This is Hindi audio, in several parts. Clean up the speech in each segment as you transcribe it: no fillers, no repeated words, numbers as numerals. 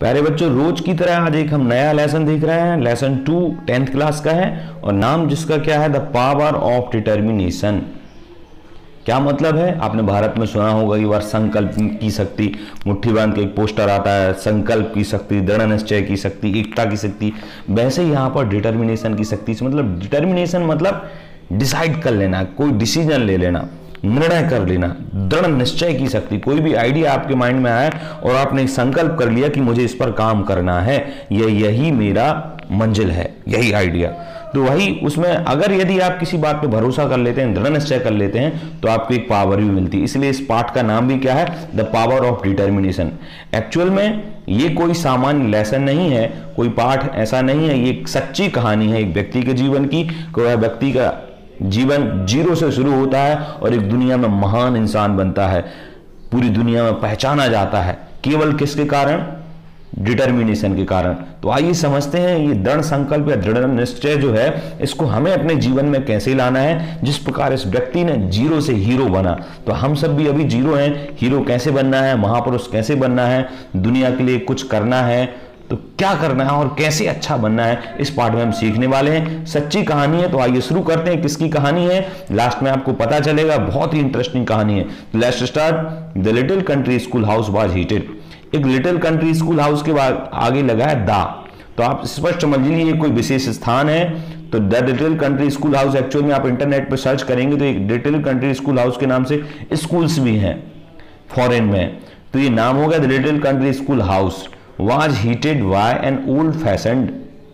प्यारे बच्चों, रोज की तरह आज एक हम नया लेसन देख रहे हैं। लेसन 2 10th क्लास का है और नाम जिसका क्या है, द पावर ऑफ डिटर्मिनेशन। क्या मतलब है? आपने भारत में सुना होगा कि बार संकल्प की शक्ति, मुट्ठी बांध के एक पोस्टर आता है, संकल्प की शक्ति, दृढ़ निश्चय की शक्ति, एकता की शक्ति। वैसे यहाँ पर डिटर्मिनेशन की शक्ति से मतलब डिटर्मिनेशन मतलब डिसाइड कर लेना, कोई डिसीजन ले लेना, निर्णय कर लेना, दृढ़ निश्चय की शक्ति। कोई भी आइडिया आपके माइंड में आया और आपने संकल्प कर लिया कि मुझे इस पर काम करना है, यही मेरा मंजिल है, यही आइडिया। तो वही उसमें अगर यदि आप किसी बात पे भरोसा कर लेते हैं, दृढ़ निश्चय कर लेते हैं, तो आपको एक पावर भी मिलती है। इसलिए इस पाठ का नाम भी क्या है, the power of determination. Actual में ये कोई सामान्य लेसन नहीं है, कोई पाठ ऐसा नहीं है, ये एक सच्ची कहानी है एक व्यक्ति के जीवन की। कोई व्यक्ति का जीवन 0 से शुरू होता है और एक दुनिया में महान इंसान बनता है, पूरी दुनिया में पहचाना जाता है, केवल किसके कारण? डिटर्मिनेशन के कारण। तो आइए समझते हैं ये दृढ़ संकल्प या दृढ़ निश्चय जो है, इसको हमें अपने जीवन में कैसे लाना है। जिस प्रकार इस व्यक्ति ने 0 से हीरो बना, तो हम सब भी अभी 0 हैं। हीरो कैसे बनना है, महापुरुष कैसे बनना है, दुनिया के लिए कुछ करना है, तो क्या करना है और कैसे अच्छा बनना है, इस पाठ में हम सीखने वाले हैं। सच्ची कहानी है, तो आइए शुरू करते हैं। किसकी कहानी है लास्ट में आपको पता चलेगा, बहुत ही इंटरेस्टिंग कहानी है। Let's start. The little country school house was heated. एक लिटिल कंट्री स्कूल हाउस के बाद आगे लगा है दा, तो आप स्पष्ट समझ लीजिए ये कोई विशेष स्थान है। तो the little country school house, actual में आप इंटरनेट पर सर्च करेंगे तो एक लिटिल कंट्री स्कूल हाउस के नाम से स्कूल्स भी हैं फॉरेन में, तो ये नाम हो गया the little country school house. was heated by an old fashioned,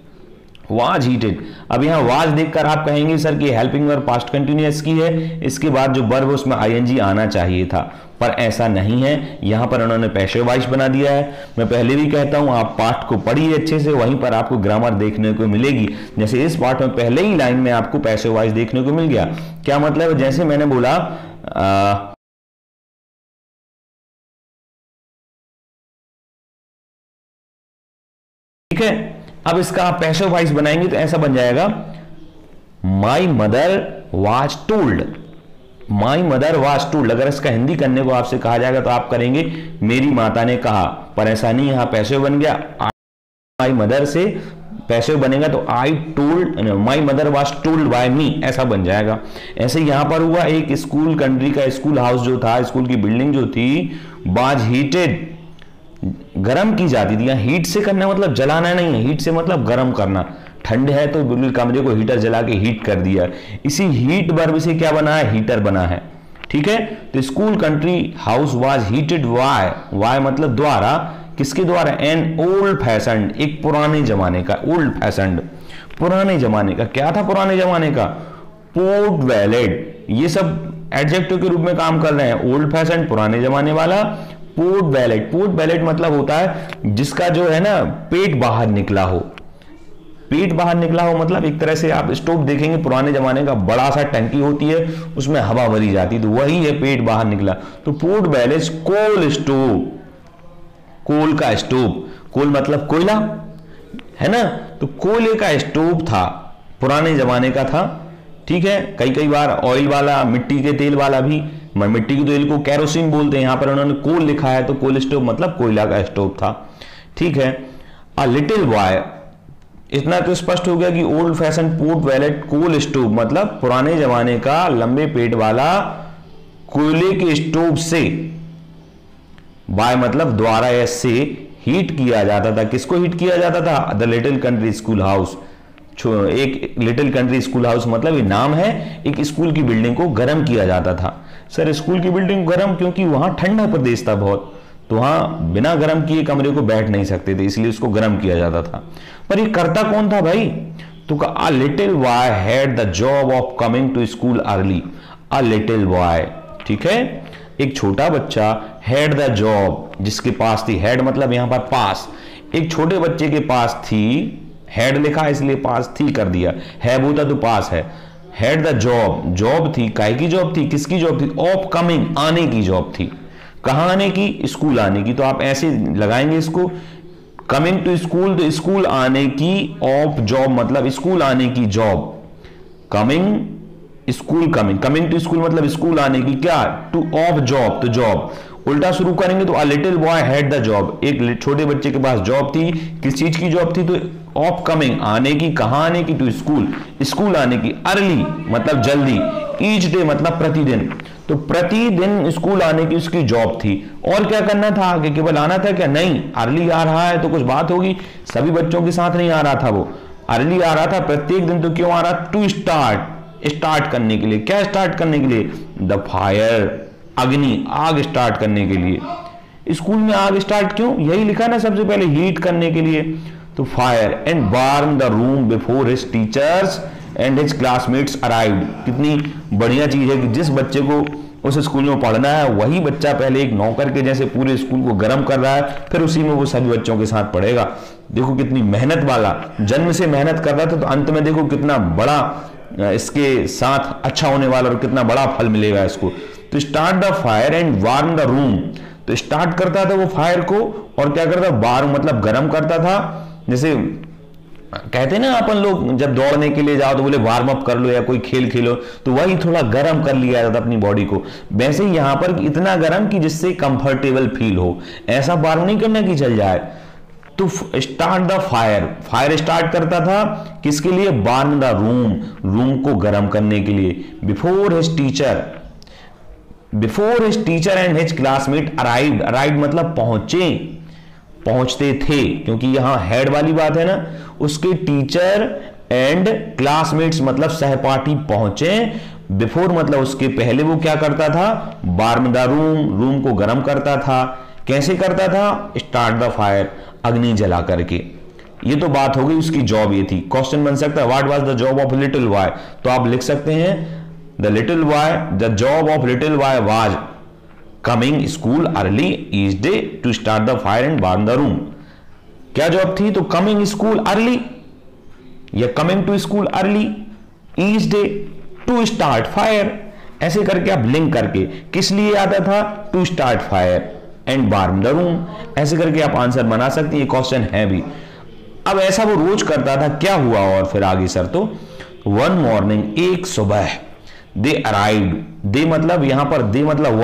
was heated। अब यहाँ was देखकर आप कहेंगे सर कि हेल्पिंग वर्ब पास्ट कंटिन्यूअस की है, इसके बाद जो वर्ब उसमें ing आना चाहिए था, पर ऐसा नहीं है। यहाँ पर उन्होंने पैसिव वॉइस बना दिया है। मैं पहले भी कहता हूँ आप पाठ को पढ़िए अच्छे से, वहीं पर आपको ग्रामर देखने को मिलेगी। जैसे इस पाठ में पहले ही लाइन में आपको पैसिव वॉइस देखने को मिल गया। क्या मतलब है? जैसे मैंने बोला ठीक है, अब इसका आप पैसिव वॉइस बनाएंगे तो ऐसा बन जाएगा, my mother was told. My mother was told अगर इसका हिंदी करने को आपसे कहा जाएगा तो आप करेंगे मेरी माता ने कहा, पर ऐसा नहीं, यहां पैसिव बन गया। माई मदर से पैसिव बनेगा तो I told, my mother was told by me, ऐसा बन जाएगा। ऐसे यहां पर हुआ, एक स्कूल कंट्री का स्कूल हाउस जो था, स्कूल की बिल्डिंग जो थी, वाज हीटेड, गरम की जाती थी। यहाँ हीट से करना मतलब जलाना नहीं है, हीट से मतलब गरम करना। ठंड है तो बिल्कुल कमरे को हीटर जला के हीट कर दिया, इसी हीट वर्ब से क्या बना है, हीटर बना है। ठीक है, तो school country house was heated by, by मतलब द्वारा, किसके द्वारा? एन ओल्ड फैशन्ड, एक पुराने जमाने का, ओल्ड फैशन्ड, पुराने जमाने का। क्या था पुराने जमाने का? पोर्ट वैलेड, ये सब एडजेक्टिव के रूप में काम कर रहे हैं। ओल्ड फैशन्ड पुराने जमाने वाला, पोर्ट वैलेट, पोर्ट वैलेट मतलब होता है जिसका जो है ना पेट बाहर निकला हो। पेट बाहर निकला हो मतलब एक तरह से आप स्टोव देखेंगे पुराने जमाने का, बड़ा सा टंकी होती है, उसमें हवा भरी जाती, तो वही है पेट बाहर निकला। तो pot bellied coal stove, coal का स्टोव, कोल मतलब कोयला है ना, तो कोयले का स्टोव था, पुराने जमाने का था। ठीक है, कई बार ऑयल वाला, मिट्टी के तेल वाला भी, मिट्टी के तेल को कैरोसिन बोलते हैं, यहां पर उन्होंने कोल लिखा है तो कोल स्टोव मतलब कोयला का स्टोव था। ठीक है, अ लिटिल बॉय, इतना तो स्पष्ट हो गया कि old fashion pot bellied coal stove मतलब पुराने जमाने का लंबे पेट वाला कोयले के स्टोव से, बाय मतलब द्वारा या से हीट किया जाता था। किसको हीट किया जाता था? The little country school house. एक लिटिल कंट्री स्कूल हाउस मतलब ये नाम है, एक स्कूल की बिल्डिंग को गर्म किया जाता था। सर स्कूल की बिल्डिंग गर्म क्योंकि वहां ठंडा प्रदेश था बहुत, तो वहां बिना गर्म किए कमरे को बैठ नहीं सकते थे, इसलिए उसको गर्म किया जाता था। पर ये करता कौन था भाई? तो a little boy had the job of coming to school early. A little boy, ठीक है, एक छोटा बच्चा, हैड द जॉब जिसके पास थी, हैड मतलब यहां पर पास, एक छोटे बच्चे के पास थी, हैड लिखा इसलिए पास थी कर दिया, हैव होता तो पास है। हैड द जॉब, जॉब थी, काय की जॉब थी, किसकी जॉब थी? ऑफ कमिंग, आने की जॉब थी। कहां आने की? स्कूल आने की। तो आप ऐसे लगाएंगे इसको, कमिंग टू स्कूल, तो स्कूल आने की, ऑफ जॉब मतलब स्कूल आने की job, coming school, coming to school मतलब स्कूल आने की क्या? टू ऑफ जॉब, तो जॉब, उल्टा शुरू करेंगे तो a little boy had the job, एक छोटे बच्चे के पास जॉब थी। किस चीज की जॉब थी? तो ऑफ कमिंग, आने की, कहां आने की? टू स्कूल, स्कूल आने की। अर्ली मतलब जल्दी, ईच डे मतलब प्रतिदिन, तो प्रतिदिन स्कूल आने की उसकी जॉब थी। और क्या करना था आगे? केवल आना था क्या? नहीं, अर्ली आ रहा है तो कुछ बात होगी, सभी बच्चों के साथ नहीं आ रहा था वो, अर्ली आ रहा था प्रत्येक दिन। तो क्यों आ रहा? टू स्टार्ट, स्टार्ट करने के लिए। क्या स्टार्ट करने के लिए? द फायर, अग्नि, आग स्टार्ट करने के लिए। स्कूल में आग स्टार्ट क्यों? यही लिखा ना सबसे पहले, हीट करने के लिए। तो fire and warm the room before his teachers and his classmates arrived. कितनी बढ़िया चीज है कि जिस बच्चे को उस स्कूल में पढ़ना है वही बच्चा पहले एक नौकर के जैसे पूरे स्कूल को गर्म कर रहा है, फिर उसी में वो सभी बच्चों के साथ पढ़ेगा। देखो कितनी मेहनत वाला, जन्म से मेहनत कर रहा था तो अंत में देखो कितना बड़ा इसके साथ अच्छा होने वाला और कितना बड़ा फल मिलेगा इसको। तो start the fire and warm the room, तो स्टार्ट करता था वो फायर को और क्या करता? वार्म मतलब गर्म करता था। जैसे कहते हैं ना अपन लोग जब दौड़ने के लिए जाओ तो बोले वार्म अप कर लो या कोई खेल खेलो, तो वही थोड़ा गर्म कर लिया जाता अपनी बॉडी को। वैसे ही यहां पर इतना गर्म कि जिससे कंफर्टेबल फील हो, ऐसा वार्म नहीं करना कि चल जाए। तो start the fire, fire start करता था किसके लिए? वार्म द रूम, रूम को गर्म करने के लिए। Before his teacher, before his teacher and his classmate arrived, arrived मतलब पहुंचे, पहुंचते थे, क्योंकि यहां हेड वाली बात है ना। उसके टीचर एंड क्लासमेट्स मतलब सहपाठी पहुंचे। बिफोर मतलब उसके पहले वो क्या करता था? वार्म द रूम, रूम को गर्म करता था। कैसे करता था? स्टार्ट द फायर, अग्नि जला करके। ये तो बात हो गई, उसकी जॉब ये थी। क्वेश्चन बन सकता है what was the job of little boy, तो आप लिख सकते हैं the little boy, the job of little boy was coming school early each day to start the fire and warm the room. क्या जॉब थी? तो कमिंग स्कूल अर्ली या coming to school early each day to start fire. ऐसे करके आप लिंक करके किस लिए आता था? To start fire and warm the room. ऐसे करके आप आंसर बना सकते हैं, ये क्वेश्चन है भी। अब ऐसा वो रोज करता था, क्या हुआ और फिर आगे सर? तो वन मॉर्निंग, एक सुबह, दे अराइव्ड, दे मतलब यहां पर दे मतलब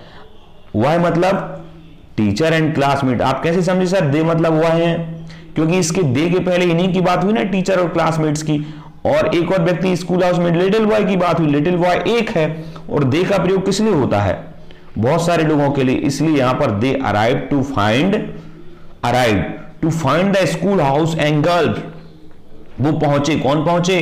वह मतलब टीचर एंड क्लासमेट। आप कैसे समझे सर दे मतलब वह है? क्योंकि इसके दे के पहले इन्हीं की बात हुई ना, टीचर और क्लासमेट्स की, और एक और व्यक्ति स्कूल हाउस में लिटिल बॉय की बात हुई। लिटिल बॉय एक है और दे का प्रयोग किस लिए होता है? बहुत सारे लोगों के लिए, इसलिए यहां पर they arrive to find, arrive to find the school house एंड गर्ल। वो पहुंचे, कौन पहुंचे?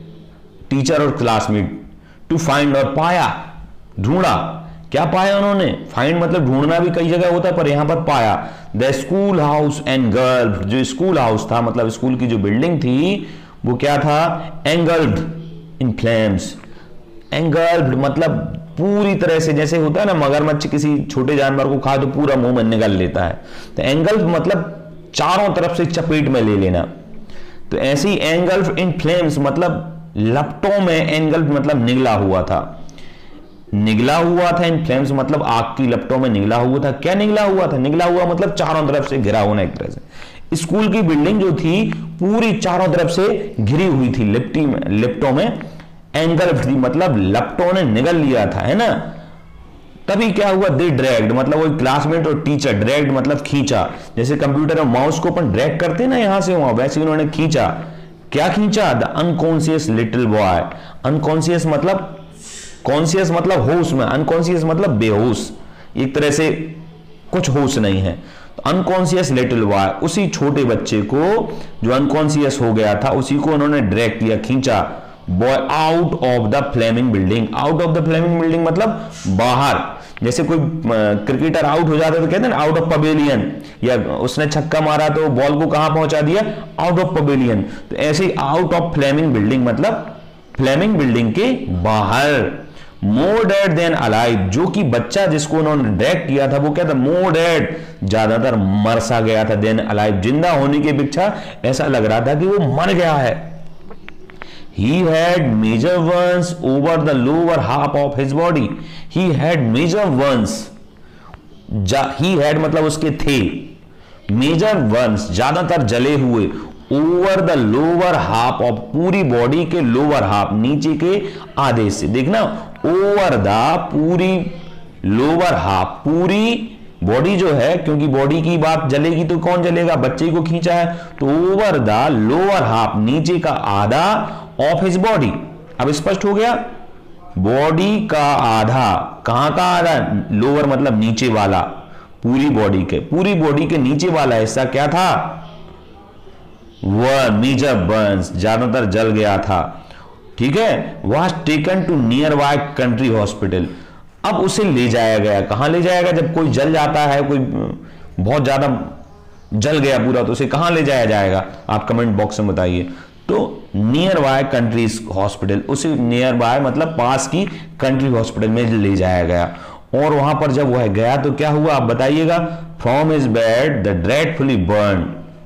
टीचर और क्लासमेट। टू फाइंड और पाया, ढूंढा। क्या पाया उन्होंने? फाइंड मतलब ढूंढना भी कई जगह होता है, पर यहां पर पाया। द स्कूल हाउस एंड गर्ल, जो स्कूल हाउस था मतलब स्कूल की जो बिल्डिंग थी वो क्या था? Angled in flames. एंगल्ड मतलब पूरी तरह से, जैसे होता है ना मगरमच्छ किसी छोटे जानवर को खा तो पूरा मुंह में निगल लेता है, तो एंगल्ड मतलब चारों तरफ से चपेट में ले लेना। तो ऐसी एंगल्ड इन फ्लेम्स मतलब लपटों में, एंगल्ड मतलब निगला हुआ था, निगला हुआ था। इन फ्लेम्स मतलब आग की लपटों में निगला हुआ था। क्या निगला हुआ था? निगला हुआ मतलब चारों तरफ से घिरा होना एक तरह से। स्कूल की बिल्डिंग जो थी पूरी चारों तरफ से घिरी हुई थी लिपटों में। एंगल्ड थी मतलब लपटों ने निगल लिया था, है ना। तभी क्या हुआ? दे ड्रैग्ड मतलब वो क्लासमेट और टीचर, ड्रैग्ड मतलब खींचा। जैसे कंप्यूटर में माउस को अपन ड्रैग करते हैं ना यहां से वहां, वैसे उन्होंने खींचा। क्या खींचा? The unconscious little boy. Unconscious मतलब, कॉन्शियस मतलब होश में, अनकॉन्शियस मतलब बेहोश, एक तरह से कुछ होश नहीं है। तो अनकॉन्शियस लिटिल बॉय, उसी छोटे बच्चे को जो अनकॉन्शियस हो गया था उसी को उन्होंने ड्रैग किया, खींचा। Boy out of the flaming building. Out of the flaming building मतलब बाहर। जैसे कोई क्रिकेटर आउट हो जाता है तो कहते हैं ना आउट ऑफ पवेलियन, या उसने छक्का मारा तो बॉल को कहां पहुंचा दिया? Out of pavilion. तो ऐसे ही आउट ऑफ फ्लेमिंग बिल्डिंग मतलब फ्लेमिंग बिल्डिंग के बाहर। मोर डेड देन अलाइव, जो कि बच्चा जिसको उन्होंने ड्रैग किया था वो क्या था? मोर डेड, ज्यादातर मर सा गया था, देन अलाइव, जिंदा होने की अपेक्षा ऐसा लग रहा था कि वो मर गया है। He had major wounds over the lower half of his body. He had major wounds. He had मतलब उसके थे। Major wounds ज्यादातर जले हुए। Over the lower half of पूरी बॉडी के lower half, नीचे के आधे से। देखना over the पूरी lower half, पूरी बॉडी जो है, क्योंकि बॉडी की बात जलेगी तो कौन जलेगा, बच्चे को खींचा है, तो ओवर द लोअर हाफ, नीचे का आधा, ऑफ हिज बॉडी। अब स्पष्ट हो गया, बॉडी का आधा, कहां का आधा, लोअर मतलब नीचे वाला, पूरी बॉडी के नीचे वाला हिस्सा क्या था, वह मेजर बर्न्स, ज्यादातर जल गया था, ठीक है। Was taken to nearby country hospital, अब उसे ले जाया गया, कहां ले जाएगा, जब कोई जल जाता है, कोई बहुत ज्यादा जल गया पूरा, तो उसे कहां ले जाया जाएगा, आप कमेंट बॉक्स में बताइए। तो नियर बाय कंट्री हॉस्पिटल, उसे नियर बाय मतलब पास की कंट्री हॉस्पिटल में ले जाया गया, और वहां पर जब वह गया तो क्या हुआ आप बताइएगा, from his bed the dreadfully burn,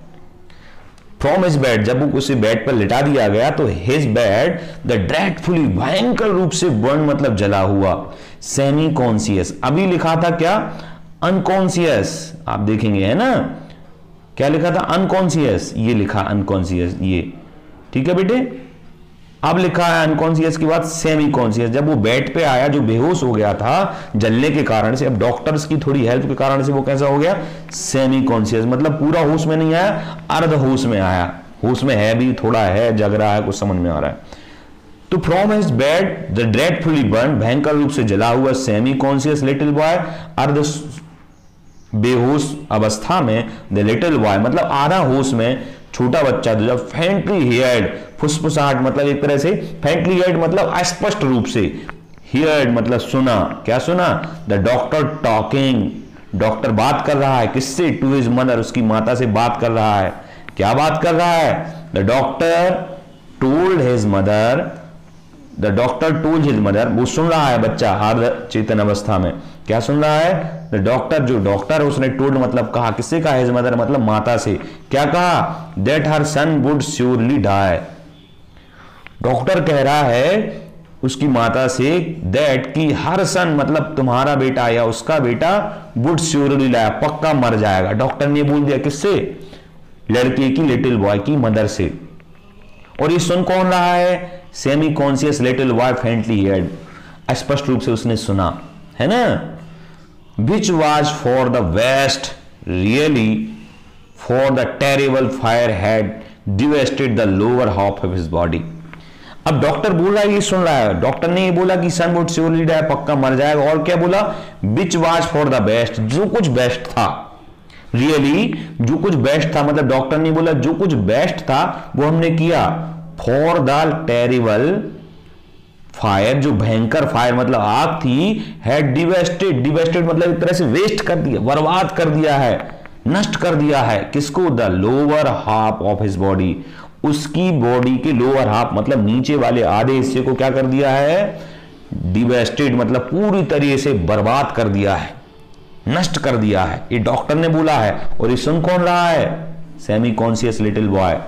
from his bed, जब उसे बेड पर लिटा दिया गया तो हिज बेड द ड्रेडफुली, भयंकर रूप से बर्न मतलब जला हुआ, सेमी कॉन्शियस, अभी लिखा था क्या अनकॉन्शियस, आप देखेंगे है ना, क्या लिखा था अनकॉन्शियस, ये लिखा अनकॉन्शियस, ये ठीक है बेटे। अब लिखा है अनकॉन्शियस की बात सेमी कॉन्शियस, जब वो बेड पे आया जो बेहोश हो गया था जलने के कारण से, अब डॉक्टर्स की थोड़ी हेल्प के कारण से वो कैसा हो गया, सेमी कॉन्शियस, मतलब पूरा होश में नहीं आया, अर्ध होश में आया, होश में है भी, थोड़ा है, जग रहा है, कुछ समझ में आ रहा है। तो from his bed the dreadfully burn, भयंकर रूप से जला हुआ, सेमी कॉन्शियस लिटिल बॉय, अर्ध बेहोश अवस्था में, द लिटिल बॉय मतलब आधा होश में छोटा बच्चा, तो जब फेंटली हियर्ड, फुसफुसाहट मतलब एक तरह से, फेंटली हियर्ड मतलब अस्पष्ट रूप से, हियर्ड मतलब सुना, क्या सुना, द डॉक्टर टॉकिंग, डॉक्टर बात कर रहा है, किससे, टू हिज मदर, उसकी माता से बात कर रहा है, क्या बात कर रहा है, the doctor told his mother, the doctor told his mother, वो सुन रहा है बच्चा अर्ध चेतन अवस्था में, क्या सुन रहा है, द डॉक्टर, जो डॉक्टर उसने टोल्ड मतलब कहा, किससे कहा, हिज मदर मतलब माता से, क्या कहा, that her son would surely die, doctor कह रहा है उसकी माता से, दैट की हर सन मतलब तुम्हारा बेटा या उसका बेटा, वुड श्योरली डाई, पक्का मर जाएगा, डॉक्टर ने बोल दिया, किससे, लड़के की, लिटिल बॉय की मदर से। और ये सुन कौन रहा है, semi conscious little boy faintly heard, स्पष्ट रूप से उसने सुना, है ना। Which was for the best really for the terrible fire had devastated the lower half of his body. अब डॉक्टर बोल रहा है, ये सुन रहा है, डॉक्टर ने ये बोला कि सन वुड श्योरली डाई, पक्का मर जाएगा, और क्या बोला, which was for the best, जो कुछ बेस्ट था, रियली जो कुछ बेस्ट था, मतलब डॉक्टर ने बोला जो कुछ बेस्ट था वो हमने किया, फॉर द टेरिबल फायर, जो भयंकर फायर मतलब आग थी, हैड डिवेस्टेड, डिवेस्टेड मतलब एक तरह से वेस्ट कर दिया, बर्बाद कर दिया है, नष्ट कर दिया है, किसको, the lower half of his body, उसकी बॉडी के लोअर हाफ मतलब नीचे वाले आधे हिस्से को क्या कर दिया है, डिवेस्टेड मतलब पूरी तरीके से बर्बाद कर दिया है, नष्ट कर दिया है, ये डॉक्टर ने बोला है, और ये सुन कौन रहा है, सेमी कॉन्शियस लिटिल बॉय।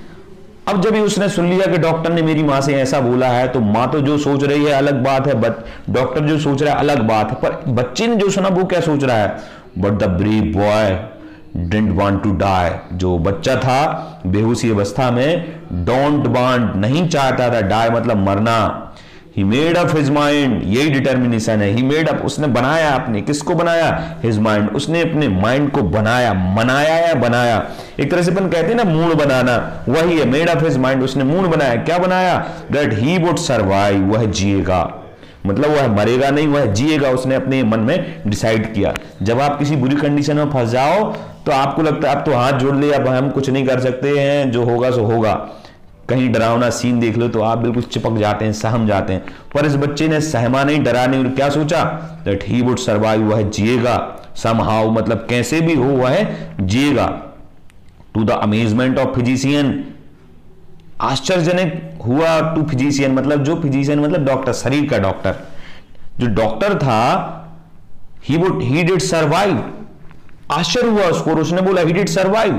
अब जब उसने सुन लिया कि डॉक्टर ने मेरी मां से ऐसा बोला है, तो मां तो जो सोच रही है अलग बात है, डॉक्टर जो सोच रहा है अलग बात है, पर बच्चे ने जो सुना वो क्या सोच रहा है, but the brave boy didn't want to die, जो बच्चा था बेहोशी अवस्था में, डोंट वांट नहीं चाहता था, डाई मतलब मरना, he made up his mind, यही डिटर्मिनेशन है, ही मेड अप उसने बनाया, अपने किसको बनाया, हिज माइंड, उसने अपने माइंड को बनाया, मनाया या बनाया, एक तरह से अपन कहते हैं ना मूड बनाना, वही है, मेड अप हिज माइंड, उसने मूड बनाया, क्या बनाया, दैट ही वुड सर्वाइव, वह जिएगा, मतलब वह मरेगा नहीं, वह जिएगा, उसने अपने मन में डिसाइड किया। जब आप किसी बुरी कंडीशन में फंस जाओ तो आपको लगता है अब तो हाथ जोड़ ले, अब हम कुछ नहीं कर सकते हैं, जो होगा सो होगा, कहीं डरावना सीन देख लो तो आप बिल्कुल चिपक जाते हैं, सहम जाते हैं, पर इस बच्चे ने सहमा नहीं, डरा नहीं, और क्या सोचा, दैट ही वुड सर्वाइव, वह जिएगा, समहाउ मतलब कैसे भी हो वह जिएगा, to the amazement of physician, आश्चर्यजनक हुआ, टू फिजिशियन मतलब जो फिजिशियन मतलब डॉक्टर, शरीर का डॉक्टर, जो डॉक्टर था, ही डिड सर्वाइव, आश्चर्य हुआ उसको, उसने बोला ही डिड सर्वाइव,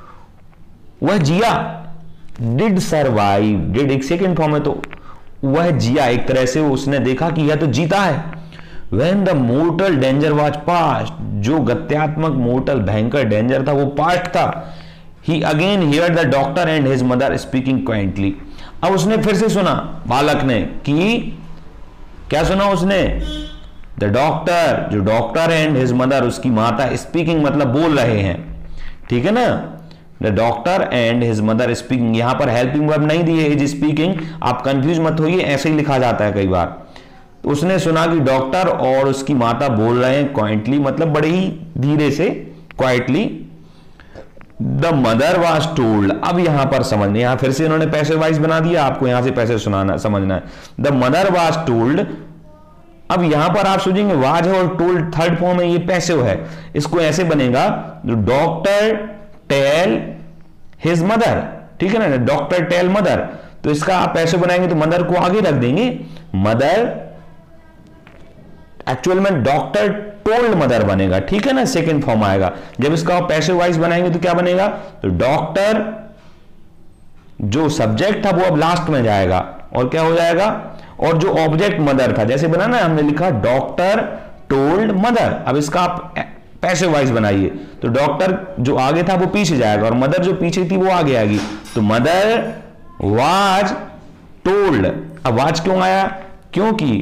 वह जिया, डिड सर्वाइव, डिड एक सेकेंड फॉर्म है तो वह जिया, एक तरह से उसने देखा कि यह तो जीता है। When the mortal danger was past, जो गत्यात्मक मोर्टल भयंकर डेंजर था वो पास्ट था, he again heard the doctor and his mother speaking quietly, अब उसने फिर से सुना बालक ने कि क्या सुना उसने, द डॉक्टर, जो डॉक्टर एंड हिज मदर, उसकी माता, स्पीकिंग मतलब बोल रहे हैं, ठीक है ना। The doctor and his mother speaking, यहां पर हेल्पिंग वर्ब नहीं दिए, इज स्पीकिंग, आप कंफ्यूज मत होइए, ऐसे ही लिखा जाता है कई बार। तो उसने सुना कि डॉक्टर और उसकी माता बोल रहे हैं, क्वाइटली मतलब बड़े ही धीरे से, quietly. The mother was told, अब यहां पर समझने, यहां फिर से इन्होंने पैसिव वॉइस बना दिया, आपको यहां से पैसिव सुनाना समझना है। द मदर वाज टोल्ड, अब यहां पर आप सोचेंगे वाज है और टोल्ड थर्ड फॉर्म है, ये पैसिव है, इसको ऐसे बनेगा डॉक्टर टेल हिज मदर, ठीक है ना, डॉक्टर टेल मदर, तो इसका आप पैसिव बनाएंगे तो मदर को आगे रख देंगे, मदर, एक्चुअल में डॉक्टर टोल्ड मदर बनेगा, ठीक है ना, सेकंड फॉर्म आएगा। जब इसका आप पैसिव वॉइस बनाएंगे तो क्या बनेगा, तो डॉक्टर, जो सब्जेक्ट था वो अब लास्ट में जाएगा और क्या हो जाएगा, और जो ऑब्जेक्ट मदर था, जैसे बना ना, हमने लिखा डॉक्टर टोल्ड मदर, अब इसका आप पैसिव वॉइस बनाइए तो डॉक्टर जो आगे था वो पीछे जाएगा और मदर जो पीछे थी वो आगे आएगी, तो मदर वाज टोल्ड। अब वाज क्यों आया, क्योंकि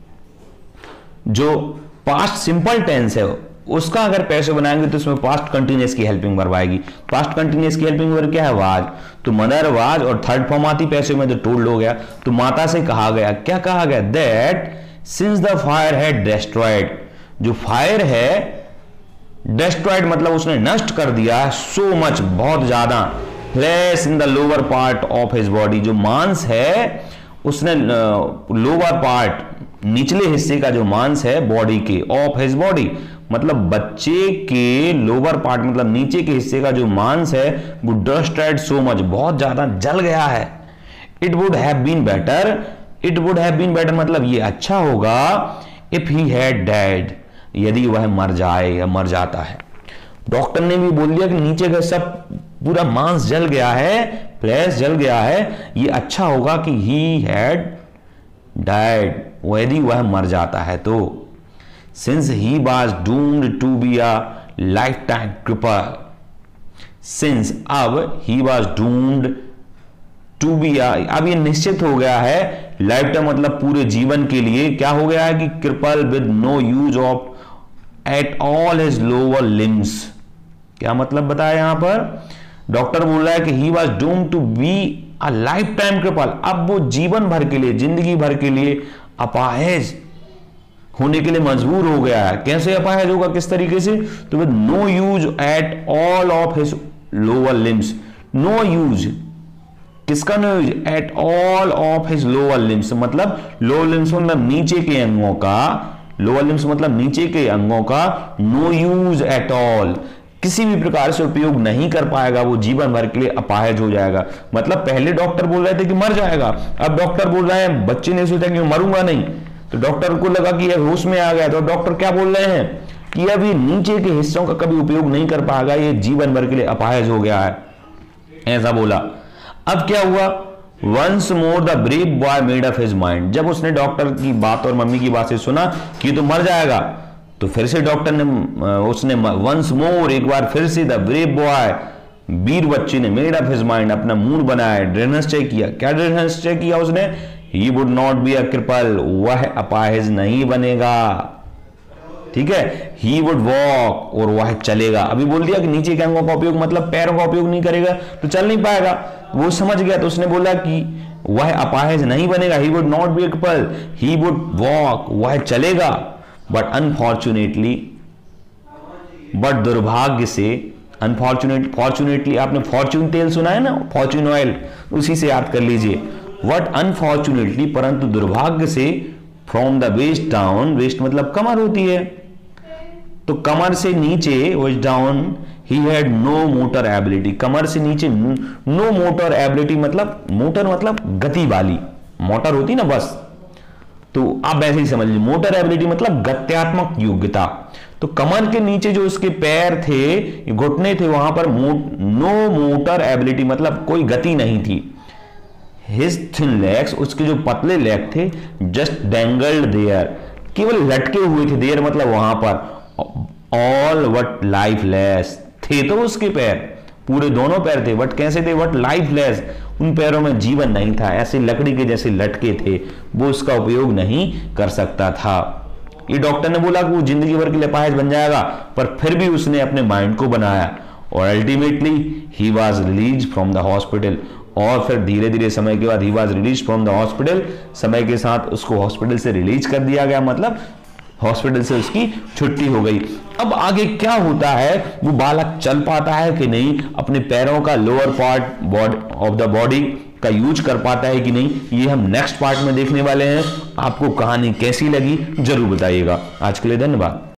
जो पास्ट सिंपल टेंस है उसका अगर पैसिव बनाएंगे तो उसमें पास्ट कंटिन्यूअस की हेल्पिंग वर्ब आएगी। पास्ट कंटिन्यूअस की हेल्पिंग वर्ब क्या है, वाज, तो मदर वाज, और थर्ड फॉर्म आती पैसिव में तो टोल्ड हो गया। तो माता से कहा गया, क्या कहा गया, that since the fire had destroyed, जो फायर है, डिस्ट्रॉयड मतलब उसने नष्ट कर दिया, सो मच बहुत ज्यादा, flesh in the lower part of his body, जो मांस है उसने लोअर पार्ट, निचले हिस्से का जो मांस है बॉडी के, ऑफ हिज बॉडी मतलब बच्चे के लोअर पार्ट मतलब नीचे के हिस्से का जो मांस है वो डिस्ट्रॉयड सो मच बहुत ज्यादा जल गया है। It would have been better, it would have been better मतलब ये अच्छा होगा, इफ ही हैड डाइड, यदि वह मर जाए या मर जाता है। डॉक्टर ने भी बोल दिया कि नीचे का सब पूरा मांस जल गया है, फ्लैश जल गया है, ये अच्छा होगा कि ही हैड डाइड, यदि वह मर जाता है तो। Since he was doomed to be a lifetime cripple, since अब he was doomed to be, अब ये निश्चित हो गया है, लाइफ टाइम मतलब पूरे जीवन के लिए, क्या हो गया है कि cripple with no use of at all his lower limbs. क्या मतलब बताया यहां पर, डॉक्टर बोल रहा है कि he was doomed to be a lifetime cripple, अब वो जीवन भर के लिए, जिंदगी भर के लिए अपाहिज होने के लिए मजबूर हो गया है। कैसे अपाहिज होगा, किस तरीके से, तो with no use at all of his lower limbs, no use, किसका no use, at all of his lower limbs मतलब लोअर लिम्स मतलब नीचे के अंगों का, लोअर लिम्स मतलब नीचे के अंगों का, नो यूज एट ऑल, किसी भी प्रकार से उपयोग नहीं कर पाएगा, वो जीवन भर के लिए अपाहिज हो जाएगा। मतलब पहले डॉक्टर बोल रहे थे कि मर जाएगा, अब डॉक्टर बोल रहे हैं, बच्चे ने सोचा कि मरूंगा नहीं, तो डॉक्टर को लगा कि यह होश में आ गया, तो डॉक्टर क्या बोल रहे हैं कि अभी नीचे के हिस्सों का कभी उपयोग नहीं कर पाएगा, ये जीवन भर के लिए अपाहिज हो गया है, ऐसा बोला। अब क्या हुआ, once more the brave boy made up his mind, जब उसने डॉक्टर की बात और मम्मी की बात से सुना कि ये तो मर जाएगा, तो फिर से डॉक्टर ने, उसने वंस मोर, एक बार फिर से, द ब्रेव बॉय, वीर बच्चे ने, मेड अप हिज माइंड, अपना मूड बनाया, दृढ़ निश्चय किया। क्या दृढ़ निश्चय किया उसने, he would not be a cripple, वह अपाहिज नहीं बनेगा, ठीक है, ही वुड वॉक, और वह चलेगा। अभी बोल दिया कि नीचे के अंगों का उपयोग मतलब पैरों का उपयोग नहीं करेगा तो चल नहीं पाएगा, वो समझ गया, तो उसने बोला कि वह अपाहिज नहीं बनेगा, he would not be a cripple, he would walk, वह चलेगा। बट अनफॉर्चुनेटली, बट दुर्भाग्य से, फॉर्चुनेटली आपने फॉर्च्यून तेल सुना है ना, फॉर्च्यून ऑयल, उसी से याद कर लीजिए। वट अनफॉर्चुनेटली, परंतु दुर्भाग्य से, from the waist down, waist मतलब कमर होती है, तो कमर से नीचे, waist down, he had no motor ability, कमर से नीचे नो मोटर एबिलिटी मतलब, मोटर मतलब गति वाली, मोटर होती ना बस, तो आप ऐसे ही समझ लीजिए, मोटर एबिलिटी मतलब गत्यात्मक योग्यता। तो कमर के नीचे जो उसके पैर थे, घुटने थे, वहां पर नो मोटर एबिलिटी मतलब कोई गति नहीं थी। हिज थिन लेग्स, उसके जो पतले लेग थे, जस्ट डेंगल्ड देयर, केवल लटके हुए थे, देयर मतलब वहां पर, ऑल वट लाइफलेस, थे तो उसके पैर, पूरे दोनों पैर थे, बट कैसे थे, वट लाइफलेस, उन पैरों में जीवन नहीं था, ऐसे लकड़ी के जैसे लटके थे, वो उसका उपयोग नहीं कर सकता था। ये डॉक्टर ने बोला कि वो जिंदगी भर के लिए अपाहिज बन जाएगा, पर फिर भी उसने अपने माइंड को बनाया और ultimately he was release from the hospital. और फिर धीरे धीरे समय के बाद he was release from the hospital, समय के साथ उसको हॉस्पिटल से रिलीज कर दिया गया, मतलब हॉस्पिटल से उसकी छुट्टी हो गई। अब आगे क्या होता है, वो बालक चल पाता है कि नहीं, अपने पैरों का lower part of the body का यूज कर पाता है कि नहीं, ये हम नेक्स्ट पार्ट में देखने वाले हैं। आपको कहानी कैसी लगी जरूर बताइएगा। आज के लिए धन्यवाद।